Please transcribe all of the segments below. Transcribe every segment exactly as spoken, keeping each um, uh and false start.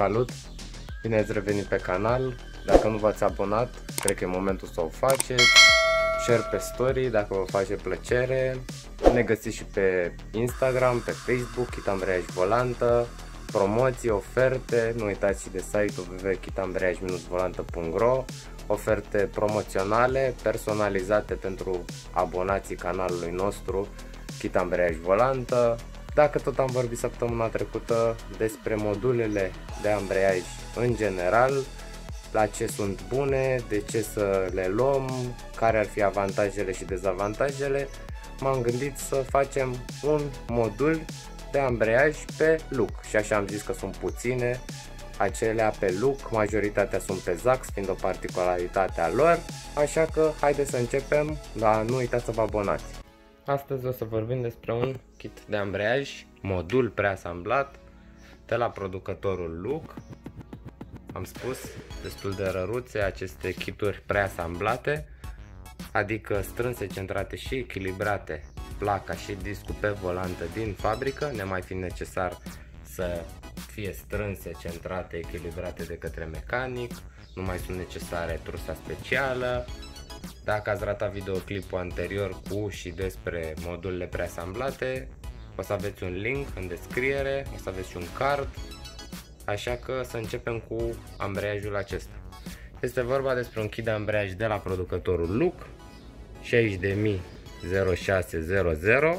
Salut! Bine ați revenit pe canal. Dacă nu v-ați abonat, cred că e momentul să o faceți. Share pe story dacă vă face plăcere. Ne găsiți și pe Instagram, pe Facebook, Kit Ambreiaj Volantă. Promoții, oferte, nu uitați și de site-ul w w w punct kit ambreiaj volantă punct ro. Oferte promoționale, personalizate pentru abonații canalului nostru Kit Ambreiaj Volantă. Dacă tot am vorbit săptămâna trecută despre modulele de ambreiaj în general, la ce sunt bune, de ce să le luăm, care ar fi avantajele și dezavantajele, m-am gândit să facem un modul de ambreiaj pe look și așa am zis că sunt puține acelea pe look, majoritatea sunt pe Zax, fiind o particularitate a lor, așa că haideți să începem, dar nu uitați să vă abonați. Astăzi o să vorbim despre un kit de ambreiaj, modul preasamblat de la producătorul Look. Am spus, destul de răruțe aceste kituri preasamblate, adică strânse, centrate și echilibrate placa și discul pe volantă din fabrică, nemai fiind necesar să fie strânse, centrate, echilibrate de către mecanic, nu mai sunt necesare trusa specială. Dacă ați ratat videoclipul anterior cu și despre modulele preasamblate, o să aveți un link în descriere, o să aveți și un card, așa că să începem cu ambreiajul acesta. Este vorba despre un kit de ambreiaj de la producătorul Look, șaizeci de mii șase sute zero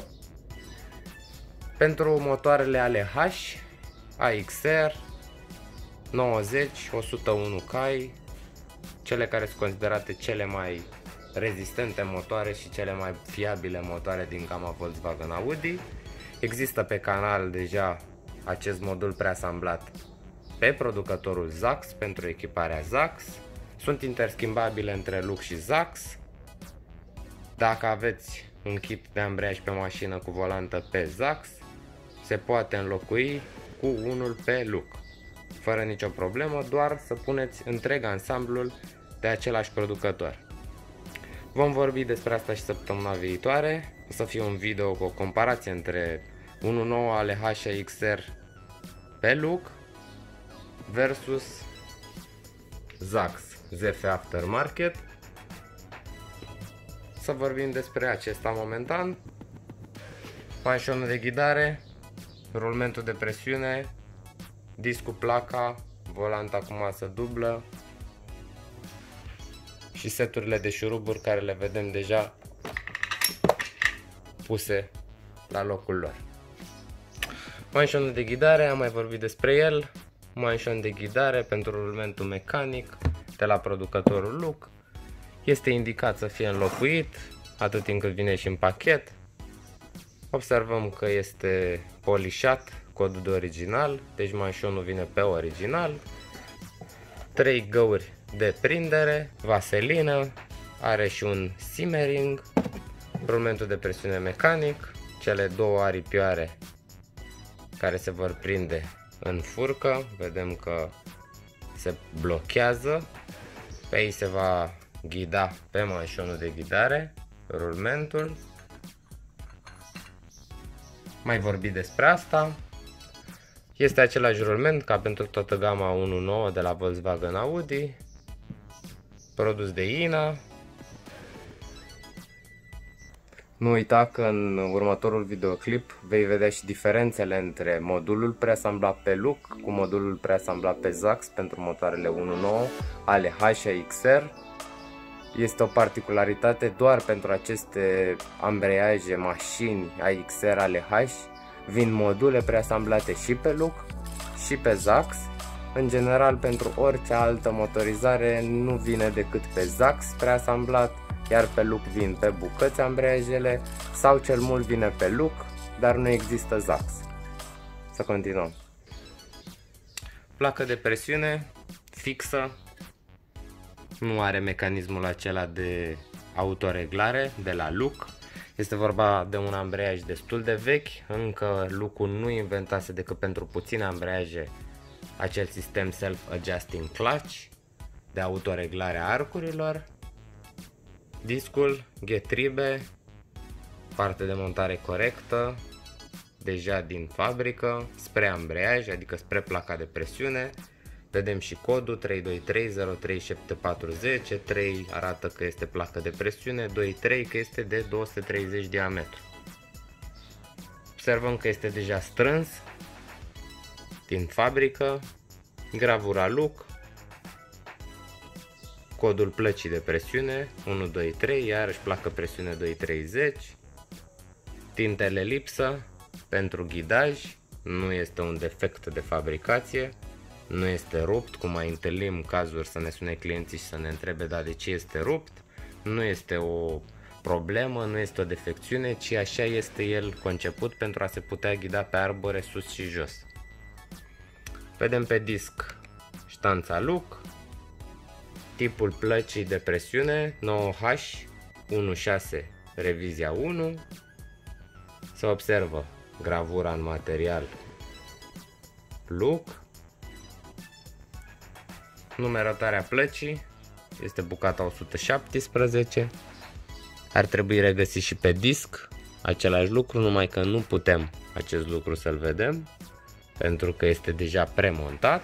pentru motoarele ale H, A X R, nouăzeci, o sută unu cai, cele care sunt considerate cele mai rezistente motoare și cele mai fiabile motoare din gama Volkswagen Audi. Există pe canal deja acest modul preasamblat pe producătorul Zax pentru echiparea Zax. Sunt interschimbabile între Look și Zax. Dacă aveți un kit de ambreiaj pe mașină cu volantă pe Zax, se poate înlocui cu unul pe Look, fără nicio problemă, doar să puneți întreg ansamblul de același producător. Vom vorbi despre asta și săptămâna viitoare. O să fie un video cu o comparație între unu punct nouă ale H A X R pe Look versus Zax Z F Aftermarket. Să vorbim despre acesta momentan. Manșonul de ghidare, rulmentul de presiune, discul, placa, volanta cu masă dublă și seturile de șuruburi care le vedem deja puse la locul lor. Manșonul de ghidare, am mai vorbit despre el. Manșon de ghidare pentru rulmentul mecanic de la producătorul Look. Este indicat să fie înlocuit atât timp cât vine și în pachet. Observăm că este polișat, codul de original, deci manșonul vine pe original. Trei găuri de prindere, vaselină, are și un simmering, rulmentul de presiune mecanic, cele două aripioare care se vor prinde în furcă, vedem că se blochează, pe ei se va ghida pe manșonul de ghidare rulmentul. Mai vorbit despre asta. Este același rulment ca pentru toată gama unu punct nouă de la Volkswagen Audi, produs de I N A. Nu uita că în următorul videoclip vei vedea și diferențele între modulul preasamblat pe Look cu modulul preasamblat pe Zax pentru motoarele unu punct nouă ale H A X R. Este o particularitate doar pentru aceste ambreiaje mașini A X R ale H. Vin module preasamblate și pe Look și pe Zax. În general, pentru orice altă motorizare nu vine decât pe Zax preasamblat, iar pe Look vin pe bucăți ambreiajele sau cel mult vine pe Look, dar nu există Zax. Să continuăm. Placă de presiune fixă, nu are mecanismul acela de autoreglare de la Look. Este vorba de un ambreiaj destul de vechi, încă Look-ul nu inventase decât pentru puține ambreiaje acel sistem Self-Adjusting Clutch de autoreglare a arcurilor. Discul, ghetribe, parte de montare corectă, deja din fabrică, spre ambreiaj, adică spre placa de presiune, Vedem și codul trei doi trei zero trei șapte patru zero, trei arată că este placă de presiune, doi trei că este de două sute treizeci diametru. Observăm că este deja strâns din fabrică, gravura Look, codul plăcii de presiune unu doi trei, iarăși placă presiune doi treizeci, tintele lipsă pentru ghidaj, nu este un defect de fabricație, nu este rupt, cum mai întâlnim cazuri să ne sune clienții și să ne întrebe da, de ce este rupt, nu este o problemă, nu este o defecțiune, ci așa este el conceput pentru a se putea ghida pe arbore sus și jos. Vedem pe disc ștanța Look, tipul plăcii de presiune nouă H unu șase revizia unu, se observă gravura în material Look, numerotarea plăcii este bucata o sută șaptesprezece, ar trebui regăsit și pe disc același lucru, numai că nu putem acest lucru să-l vedem pentru că este deja premontat.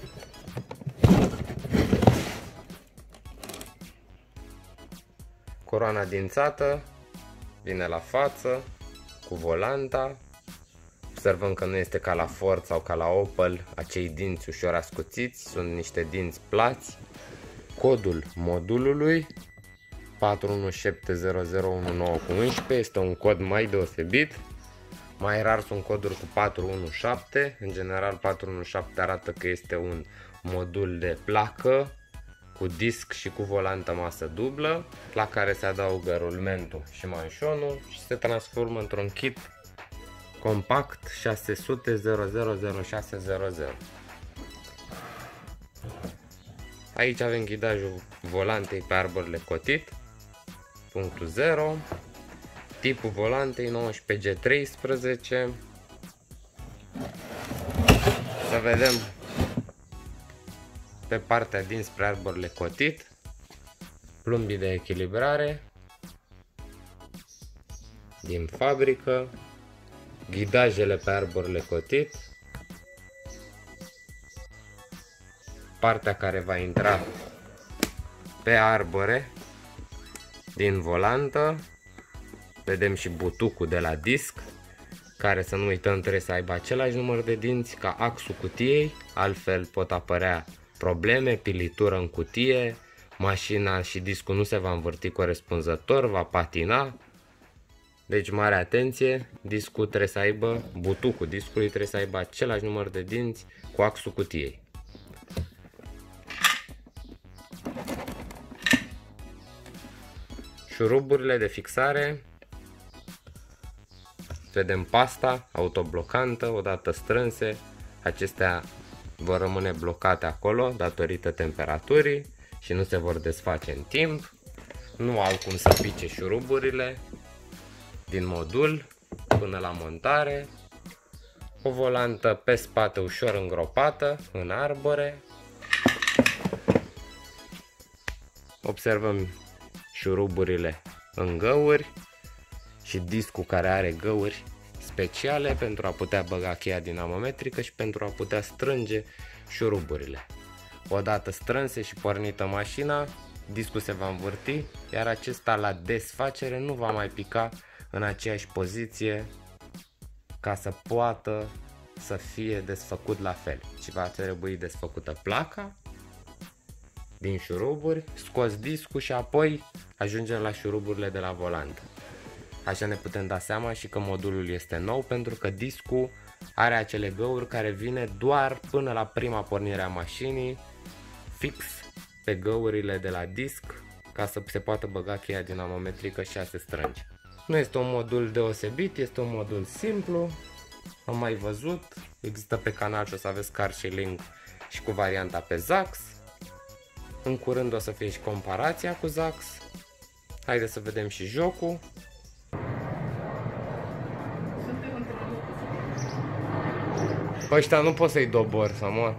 Coroana dințată vine la față cu volanta. Observăm că nu este ca la Ford sau ca la Opel, acei dinți ușor ascuțiți, sunt niște dinți plați. Codul modulului patru unu șapte zero zero unu nouă cu unsprezece este un cod mai deosebit. Mai rar sunt coduri cu patru unu șapte, în general patru unu șapte arată că este un modul de placă cu disc și cu volantă masă dublă, la care se adaugă rulmentul și manșonul și se transformă într-un kit compact șase sute zero zero zero șase zero zero. Aici avem ghidajul volantei pe arborele cotit, punctul zero, tipul volantei nouăsprezece G treisprezece. Să vedem pe partea dinspre arborele cotit, plumbii de echilibrare din fabrică, ghidajele pe arborele cotit, partea care va intra pe arbore din volantă, vedem și butucul de la disc, care, să nu uităm, trebuie să aibă același număr de dinți ca axul cutiei, altfel pot apărea probleme, pilitură în cutie, mașina și discul nu se va învârti corespunzător, va patina. Deci mare atenție, discul trebuie să aibă, butucul discului trebuie să aibă același număr de dinți cu axul cutiei. Șuruburile de fixare, vedem pasta autoblocantă, odată strânse, acestea vor rămâne blocate acolo datorită temperaturii și nu se vor desface în timp. Nu au cum să pice șuruburile din modul până la montare. O volantă pe spate ușor îngropată în arbore. Observăm șuruburile în găuri și discul care are găuri speciale pentru a putea băga cheia dinamometrică și pentru a putea strânge șuruburile. Odată strânse și pornită mașina, discul se va învârti, iar acesta la desfacere nu va mai pica în aceeași poziție ca să poată să fie desfăcut la fel, ci va trebui desfăcută placa din șuruburi, scos discul și apoi ajungem la șuruburile de la volantă. Așa ne putem da seama și că modulul este nou, pentru că discul are acele găuri care vine doar până la prima pornire a mașinii, fix pe găurile de la disc, ca să se poată băga cheia dinamometrică și a se strânge. Nu este un modul deosebit, este un modul simplu, am mai văzut, există pe canal și o să aveți car și link și cu varianta pe Zax. În curând o să fie și comparația cu Zax. Haideți să vedem și jocul. Ăștia nu pot să-i dobor, să mor.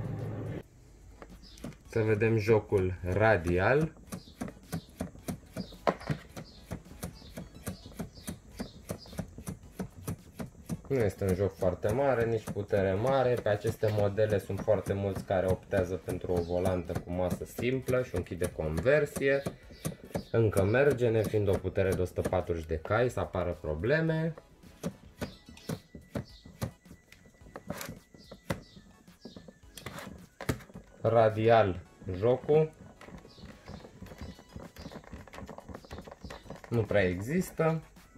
Să vedem jocul radial. Nu este un joc foarte mare, nici putere mare. Pe aceste modele sunt foarte mulți care optează pentru o volantă cu masă simplă și un kit de conversie. Încă merge, nefiind o putere de o sută patruzeci de cai, să apară probleme. Radial jocul. Nu prea există.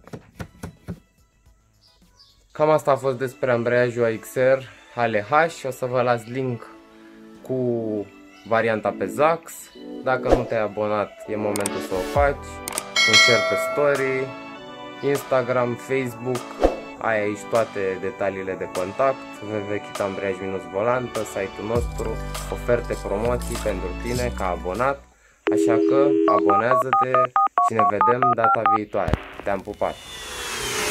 Cam asta a fost despre Ambreiajul A X R Ale H. O să vă las link cu varianta pe Zax. Dacă nu te-ai abonat, e momentul să o faci. Un share pe story, Instagram, Facebook. Ai aici toate detaliile de contact. w w w punct kit ambreiaj volantă, site-ul nostru, oferte, promoții pentru tine ca abonat. Așa că abonează-te și ne vedem data viitoare. Te-am pupat!